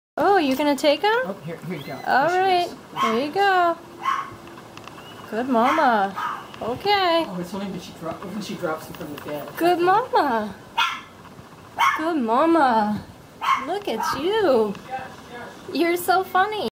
Oh, you're gonna take him? Oh, here you go. All right, there you go. Good mama. Okay. Oh, it's only when she drops him from the bed. Good mama. Good mama. Look at you. You're so funny.